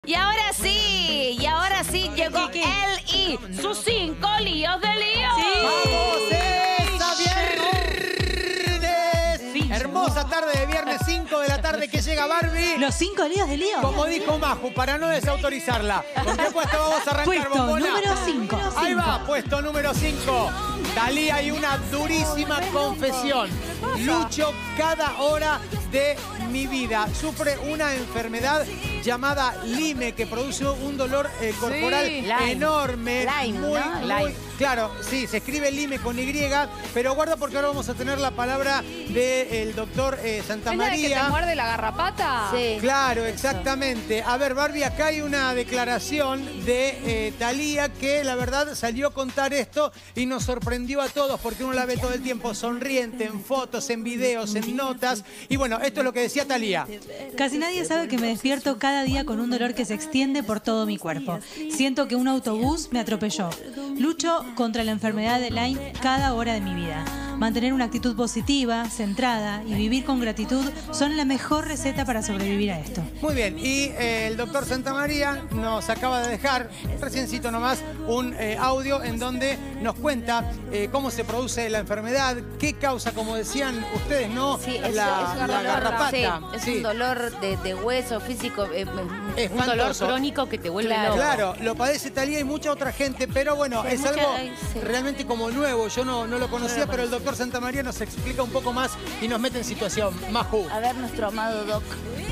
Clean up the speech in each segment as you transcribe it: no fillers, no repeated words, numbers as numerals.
Y ahora sí llegó él y sus 5 líos de lío. Sí. ¡Vamos, esa viernes! Sí. Hermosa tarde de viernes, 5 de la tarde que llega Barbie. Los 5 líos de lío. Como dijo Maju, para no desautorizarla. ¿Con qué puesto vamos a arrancar, Puesto bombona? número 5. Ahí va, puesto número 5. Talía y una durísima confesión. Lucho cada hora de mi vida. Sufre una enfermedad llamada Lyme, que produce un dolor corporal enorme. Lyme, muy, ¿no? muy, Lyme. claro, sí, se escribe Lyme con Y, pero guarda porque ahora vamos a tener la palabra del doctor Santa ¿Es la de que te María. muerde la garrapata? Sí. Claro, exactamente. A ver, Barbie, acá hay una declaración de Talía que la verdad salió a contar esto y nos sorprendió a todos porque uno la ve todo el tiempo sonriente en fotos, en videos, en notas. Y bueno, esto es lo que decía Talía. Casi nadie sabe que me despierto cada día con un dolor que se extiende por todo mi cuerpo. Siento que un autobús me atropelló. Lucho contra la enfermedad de Lyme cada hora de mi vida. Mantener una actitud positiva, centrada y vivir con gratitud son la mejor receta para sobrevivir a esto. Muy bien, y el doctor Santa María nos acaba de dejar, reciencito nomás, un audio en donde nos cuenta cómo se produce la enfermedad, qué causa, como decían ustedes, ¿no? Sí, es la un dolor, garrapata. sí, es Sí. un dolor de hueso físico, Es un dolor espantoso. crónico que te vuelve loco. Claro, lo padece Talía y mucha otra gente, pero bueno, Sí, hay es mucha- algo sí. realmente como nuevo. Yo no lo conocía, pero el doctor Santa María nos explica un poco más y nos mete en situación. Maju. A ver, nuestro amado Doc.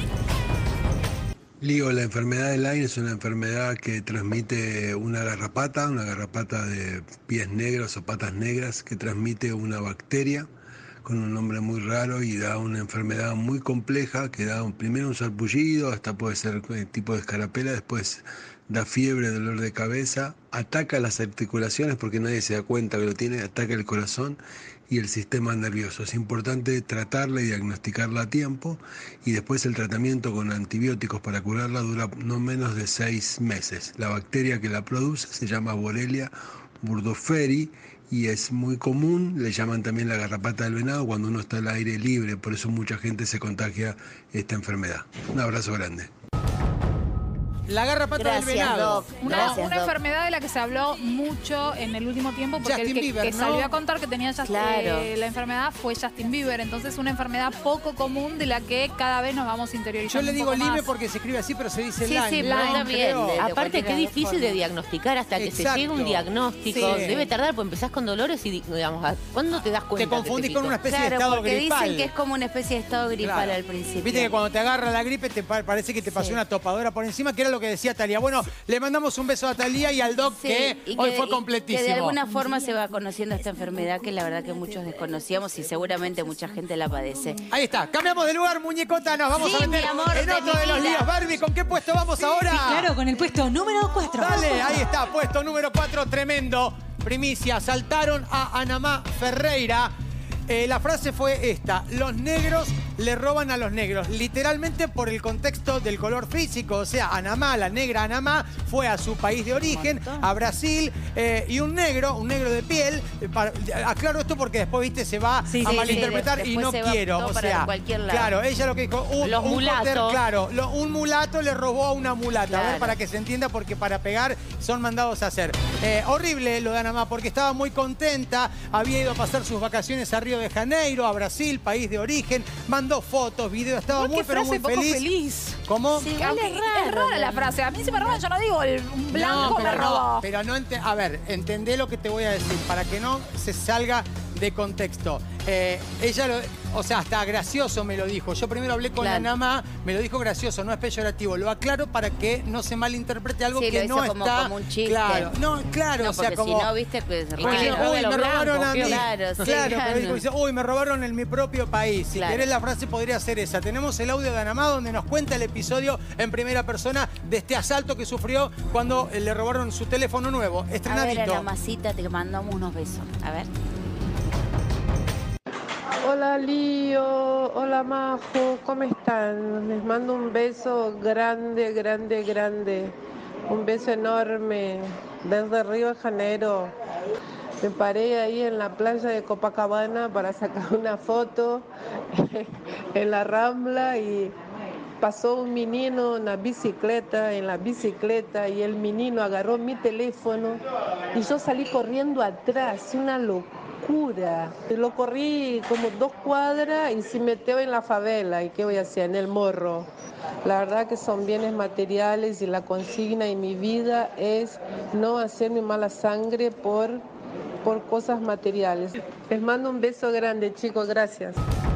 Lío, la enfermedad de Lyme es una enfermedad que transmite una garrapata de pies negros o patas negras, que transmite una bacteria con un nombre muy raro y da una enfermedad muy compleja que da primero un sarpullido, hasta puede ser tipo de escarapela, después da fiebre, dolor de cabeza, ataca las articulaciones porque nadie se da cuenta que lo tiene, ataca el corazón y el sistema nervioso. Es importante tratarla y diagnosticarla a tiempo y después el tratamiento con antibióticos para curarla dura no menos de 6 meses. La bacteria que la produce se llama Borrelia burgdorferi y es muy común, le llaman también la garrapata del venado cuando uno está al aire libre, por eso mucha gente se contagia esta enfermedad. Un abrazo grande. La garrapata Gracias, del venado. Doc. ¿no? Una enfermedad de la que se habló mucho en el último tiempo, porque Justin el que, Bieber, que ¿no? salió a contar que tenía Claro. la enfermedad fue Justin Bieber. Entonces, una enfermedad poco común de la que cada vez nos vamos Yo interiorizando le un digo poco Lyme más. porque se escribe así, pero se dice Sí, Lyme. sí, ¿no? pero también. Creo. De Aparte, cualquiera qué de las difícil de formas. diagnosticar hasta que Exacto. se llegue un diagnóstico. Sí. Debe tardar, porque empezás con dolores y, digamos, ¿cuándo te das cuenta? Te confundís que con una especie de Claro, estado porque gripal. dicen que es como una especie de estado gripal Claro. al principio. Viste que cuando te agarra la gripe te parece que te pasó Sí. una topadora por encima, que era lo que decía Talía. Bueno, le mandamos un beso a Talía y al Doc, Sí, que y hoy que- fue y completísimo. Que de alguna forma se va conociendo esta enfermedad que la verdad que muchos desconocíamos y seguramente mucha gente la padece. Ahí está, cambiamos de lugar, muñecota, nos vamos Sí, a meter mi amor, en de otro mi de los vida. líos. Barbie, ¿con qué puesto vamos ahora? Claro, con el puesto número 4. Dale, ahí está, puesto número 4, tremendo. Primicia, saltaron a Anamá Ferreira. La frase fue esta: los negros le roban a los negros, literalmente por el contexto del color físico. O sea, Anamá, la negra Anamá, fue a su país de origen, a Brasil, y un negro de piel, aclaro esto porque después, viste, se va Sí, a sí, malinterpretar sí, y no después se va quiero. todo O para sea, cualquier lado. claro, ella lo que dijo, Los mulatos. un mulato le robó a una mulata. A ver, Claro. para que se entienda, porque para pegar son mandados a hacer. Horrible lo de Anamá, porque estaba muy contenta, había ido a pasar sus vacaciones a Río de Janeiro, a Brasil, país de origen, mandó fotos, videos, estaba ¿Por muy, qué pero frase muy poco feliz. feliz? ¿Cómo? Sí, Aunque es es rara la frase. A mí si me roban, yo no digo un blanco me robó. pero no a ver, entendé lo que te voy a decir, para que no se salga de contexto. Ella, o sea, hasta gracioso me lo dijo. Yo primero hablé con Claro. Anamá, me lo dijo gracioso, no es peyorativo. Lo aclaro para que no se malinterprete algo Sí, que lo no hizo como- está como un chiste. claro. No, claro, No, o sea, porque como si no, viste, pues como que diciendo, le robe uy, a me los robaron a mí. blancos, claro, sí, Claro, claro. pero dice, uy, me robaron en mi propio país. Si Claro. querés, la frase podría ser esa. Tenemos el audio de Anamá donde nos cuenta el episodio en primera persona de este asalto que sufrió cuando le robaron su teléfono nuevo. A ver, a Estrenadito. la masita te mandamos unos besos. A ver. Hola Lío, hola Majo, ¿cómo están? Les mando un beso grande, grande, grande. Un beso enorme desde Río de Janeiro. Me paré ahí en la playa de Copacabana para sacar una foto en la Rambla y pasó un menino en la bicicleta, y el menino agarró mi teléfono y yo salí corriendo atrás, una locura. Lo corrí como 2 cuadras y se metió en la favela. ¿Y qué voy a hacer? En el morro. La verdad que son bienes materiales y la consigna en mi vida es no hacerme mala sangre por cosas materiales. Les mando un beso grande, chicos, gracias.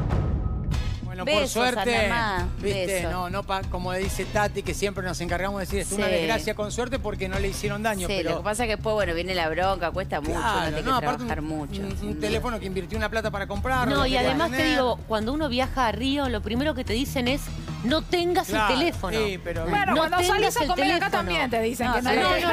Bueno, Besos, por suerte, Anamá, viste, besos. como dice Tati, que siempre nos encargamos de decir, es una Sí. desgracia con suerte porque no le hicieron daño. Sí, pero lo que pasa es que después, bueno, viene la bronca, cuesta mucho, claro, no tiene que aparte trabajar mucho. un sin duda. teléfono que invirtió una plata para comprarlo. No, lo y quería además te tener. digo, cuando uno viaja a Río, lo primero que te dicen es no tengas Claro, el teléfono. sí, pero Bueno, no cuando tengas salís a el comer acá teléfono. también te dicen que no.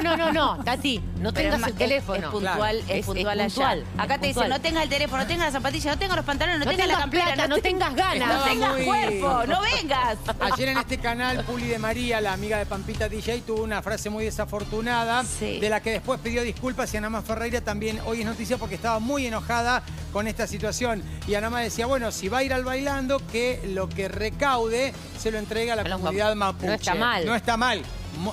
No, Tati, no Pero tengas el teléfono. Es puntual, Claro. es puntual allá. puntual, Acá es te dicen, puntual. no tengas el teléfono, no tengas las zapatillas, no tengas los pantalones, no, No tengas la tengas campera, plata, no tengas ganas. no Estaba tengas muy- cuerpo, no vengas. Ayer en este canal, Puli de María, la amiga de Pampita DJ, tuvo una frase muy desafortunada, Sí. de la que después pidió disculpas, y Anamá Ferreira también hoy es noticia porque estaba muy enojada con esta situación. Y Anamá decía, bueno, si va a ir al bailando, que lo que recaude se lo entregue a la A los comunidad mapuche. no está mal. No está mal.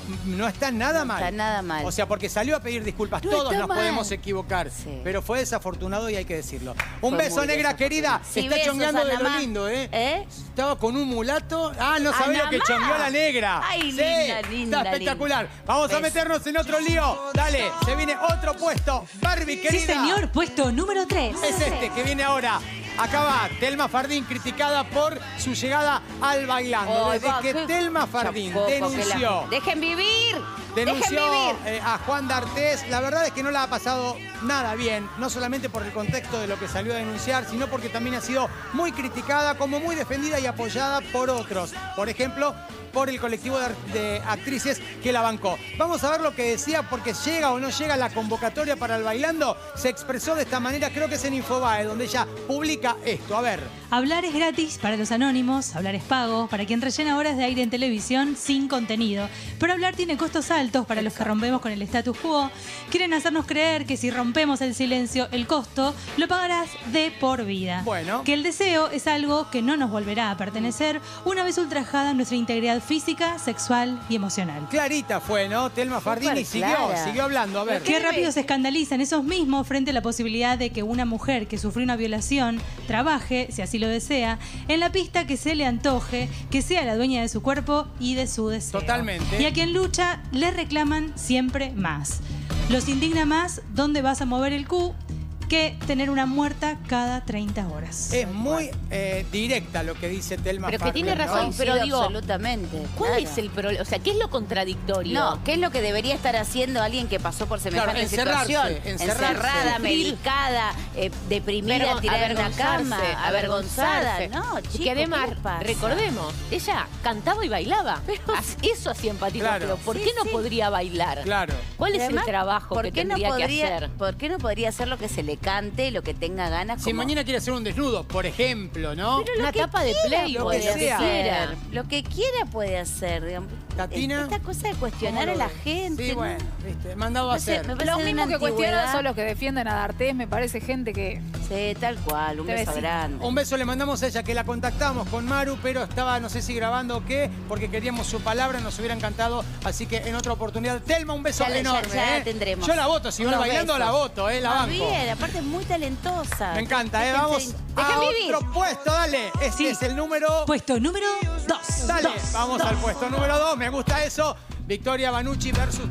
No está nada mal. está nada mal. O sea, porque salió a pedir disculpas. No Todos está nos mal. podemos equivocar. Sí. Pero fue desafortunado y hay que decirlo. Un Fue beso, muy negra desafortunado. querida. Sí, Está besos, chongueando de lo Anamá. lindo, ¿eh? ¿Eh? Estaba con un mulato. Ah, no sabés lo que Anamá. chongueó la negra. Ay, Sí, linda, está linda, espectacular. Vamos a Beso. meternos en otro lío. Dale, se viene otro puesto. Barbie, querida. Sí, señor, puesto número 3. Es este que viene ahora. Acá va Telma Fardín, criticada por su llegada al bailando. Ay, Desde va, que qué Telma Fardín chapoco que denunció... ¡Dejen vivir! Denunció ¡Dejen vivir! a Juan D'Artés. La verdad es que no la ha pasado nada bien, no solamente por el contexto de lo que salió a denunciar, sino porque también ha sido muy criticada, como muy defendida y apoyada por otros. Por ejemplo, por el colectivo de actrices que la bancó. Vamos a ver lo que decía, porque llega o no llega la convocatoria para el bailando. Se expresó de esta manera, creo que es en Infobae, donde ella publica esto. A ver. Hablar es gratis para los anónimos, hablar es pago para quien rellena horas de aire en televisión sin contenido. Pero hablar tiene costos altos para los que rompemos con el status quo. Quieren hacernos creer que si rompemos el silencio, el costo lo pagarás de por vida. Bueno. Que el deseo es algo que no nos volverá a pertenecer una vez ultrajada nuestra integridad física, sexual y emocional. Clarita fue, ¿no? Telma Fardín y clara. siguió hablando. A ver. Qué rápido se escandalizan esos mismos frente a la posibilidad de que una mujer que sufrió una violación trabaje, si así lo desea, en la pista que se le antoje, que sea la dueña de su cuerpo y de su deseo. Totalmente. Y a quien lucha le reclaman siempre más. Los indigna más dónde vas a mover el cu que tener una muerta cada 30 horas. Es muy directa lo que dice Telma Pero que Fardín, tiene ¿no? razón, Coincido pero digo, absolutamente. ¿cuál claro. es el problema? O sea, ¿qué es lo contradictorio? No, ¿qué es lo que debería estar haciendo alguien que pasó por semejante Claro, encerrarse, situación? encerrarse. Encerrada, Sufrir. medicada, deprimida, Pero tirada en una avergonzarse, cama, avergonzada. avergonzarse. No, Y chicos, que además, ¿qué les pasa? recordemos, ella cantaba y bailaba. Eso hacía empatía. Claro. Pero ¿por Sí, qué no sí. podría bailar? Claro. ¿Cuál es Además, el trabajo ¿por que qué no tendría que podría- hacer? ¿Por qué no podría hacer lo que se le cante, lo que tenga ganas? Si como- mañana quiere hacer un desnudo, por ejemplo, ¿no? Pero lo Una que tapa de quiera Playboy, puede lo que sea. hacer. Lo que quiera puede hacer, digamos. Tatina, Esta cosa de cuestionar ¿cómo a lo la ves? gente. Sí, ¿no? bueno, viste, mandado a No sé, hacer. me parece Los de mismos una que cuestionan antigüedad. son los que defienden a D'Artés, me parece gente que... Sí, tal cual, un Te beso besito. grande. Un beso le mandamos a ella, que la contactamos con Maru, pero estaba, no sé si grabando o qué, porque queríamos su palabra, nos hubiera encantado. Así que en otra oportunidad, Telma, un beso Ya enorme. ya tendremos. Yo la voto, si va Unos bailando besos. la voto, la Más banco. bien, aparte es muy talentosa. Me encanta, Déjense- vamos a Dejen vivir. otro puesto, dale. Este Sí. es el número... Puesto número 2. Dale, vamos al puesto número 2, me gusta eso. Victoria Banucci versus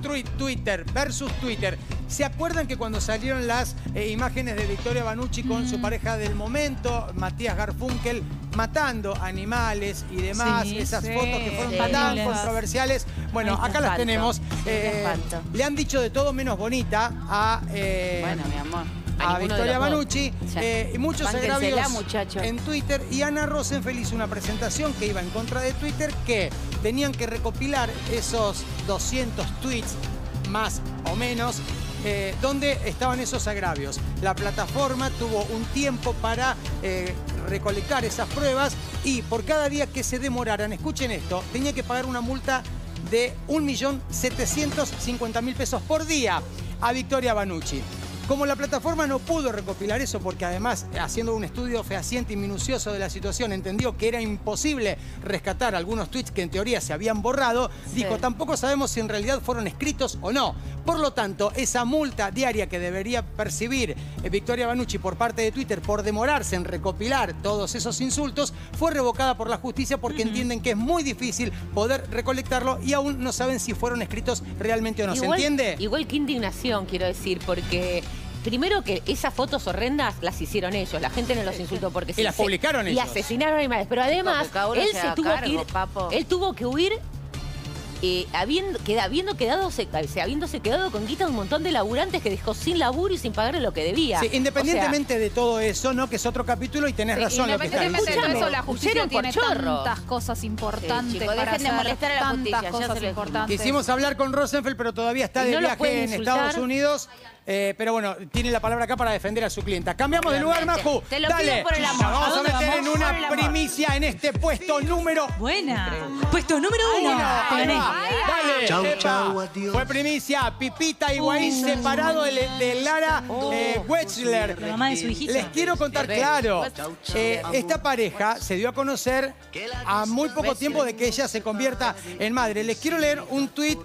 Twitter. ¿Se acuerdan que cuando salieron las imágenes de Victoria Banucci con su pareja del momento, Matías Garfunkel, matando animales y demás? Sí, esas sí. fotos que fueron Sí. tan Terribles. controversiales. Bueno, Ay, qué acá las espanto. tenemos. Sí, qué espanto. Le han dicho de todo menos bonita a... Bueno, mi amor. a ninguno de Victoria los dos. Banucci, Ya. y muchos Bánquensela, agravios muchacho. en Twitter. Y Ana Rosenfeld hizo una presentación que iba en contra de Twitter, que tenían que recopilar esos 200 tweets, más o menos, donde estaban esos agravios. La plataforma tuvo un tiempo para recolectar esas pruebas y por cada día que se demoraran, escuchen esto, tenía que pagar una multa de 1.750.000 pesos por día a Victoria Banucci. Como la plataforma no pudo recopilar eso, porque además, haciendo un estudio fehaciente y minucioso de la situación, entendió que era imposible rescatar algunos tweets que en teoría se habían borrado, dijo, tampoco sabemos si en realidad fueron escritos o no. Por lo tanto, esa multa diaria que debería percibir Victoria Banucci por parte de Twitter por demorarse en recopilar todos esos insultos, fue revocada por la justicia porque entienden que es muy difícil poder recolectarlo y aún no saben si fueron escritos realmente o no. ¿Se entiende? Igual qué indignación, quiero decir, porque... Primero que esas fotos horrendas las hicieron ellos, la gente no los insultó porque y las publicaron ellos. Y asesinaron animales, pero además él se tuvo que ir, él tuvo que huir habiéndose quedado con guita de un montón de laburantes que dejó sin laburo y sin pagarle lo que debía. Sí, independientemente de todo eso, ¿no? Que es otro capítulo y tenés razón lo que estás diciendo. Independientemente de eso, la justicia tiene tantas cosas importantes para dejen de molestar a la justicia, tantas cosas importantes. Quisimos hablar con Rosenfeld, pero todavía está de viaje en Estados Unidos. Pero bueno, tiene la palabra acá para defender a su clienta. Cambiamos de lugar, Maju. Te lo Dale. pido por el amor. Nos vamos a meter vamos? en una primicia en este puesto número... Buena. Puesto número 1. Te gané. Dale. Chau, Epa. chau, adiós. Fue primicia. Pipita Higuaín separado de Lara Wexler. La mamá de su hijita. Les quiero contar claro. Esta pareja se dio a conocer a muy poco tiempo de que ella se convierta en madre. Les quiero leer un tuit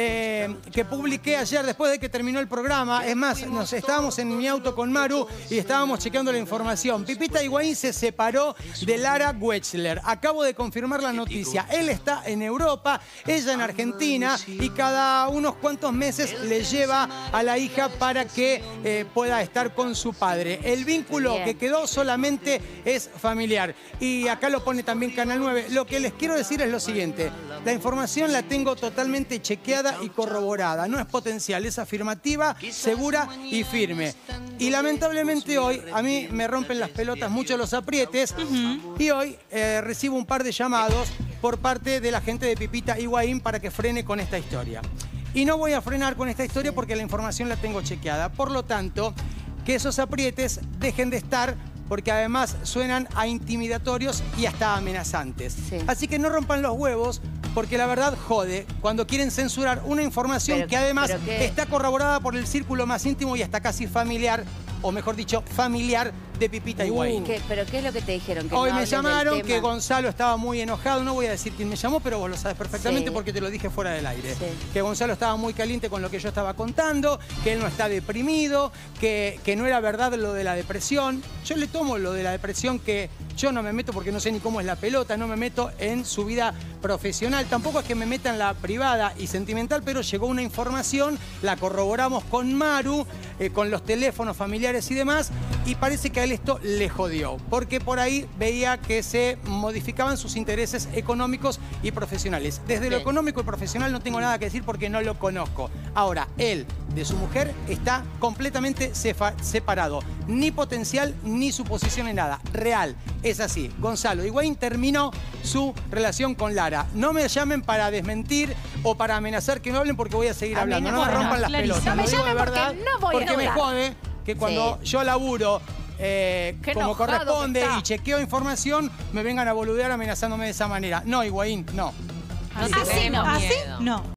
que publiqué ayer después de que terminó el programa. Es más, nos estábamos en mi auto con Maru y estábamos chequeando la información. Pipita Higuaín se separó de Lara Wexler. Acabo de confirmar la noticia. Él está en Europa, ella en Argentina y cada unos cuantos meses le lleva a la hija para que pueda estar con su padre. El vínculo que quedó solamente es familiar. Y acá lo pone también Canal 9. Lo que les quiero decir es lo siguiente. La información la tengo totalmente chequeada y corroborada. No es potencial, es afirmativa, segura y firme. Y lamentablemente hoy a mí me rompen las pelotas mucho los aprietes y hoy recibo un par de llamados por parte de la gente de Pipita Higuaín para que frene con esta historia. Y no voy a frenar con esta historia porque la información la tengo chequeada. Por lo tanto, que esos aprietes dejen de estar porque además suenan a intimidatorios y hasta amenazantes. Así que no rompan los huevos porque la verdad jode cuando quieren censurar una información que además está corroborada por el círculo más íntimo y hasta casi familiar, o mejor dicho, familiar de Pipita Higuaín. ¿Pero qué es lo que te dijeron? Que Hoy no me hables llamaron del que tema. Gonzalo estaba muy enojado. No voy a decir quién me llamó, pero vos lo sabes perfectamente porque te lo dije fuera del aire. Que Gonzalo estaba muy caliente con lo que yo estaba contando, que él no está deprimido, que no era verdad lo de la depresión. Yo le tomo lo de la depresión, que yo no me meto porque no sé ni cómo es la pelota, no me meto en su vida profesional. Tampoco es que me meta en la privada y sentimental, pero llegó una información, la corroboramos con Maru, con los teléfonos familiares y demás, y parece que a él esto le jodió, porque por ahí veía que se modificaban sus intereses económicos y profesionales. Desde lo económico y profesional no tengo nada que decir porque no lo conozco. Ahora, él de su mujer está completamente separado. Ni potencial, ni suposición en nada. Real. Es así. Gonzalo Higuaín terminó su relación con Lara. No me llamen para desmentir o para amenazar que no hablen porque voy a seguir hablando. No me rompan las pelotas. No me Lo digo de llamen porque verdad, no voy a porque me hablar. jode que cuando yo laburo como enojado corresponde que está. y chequeo información, me vengan a boludear amenazándome de esa manera. No, Higuaín, no. Así no.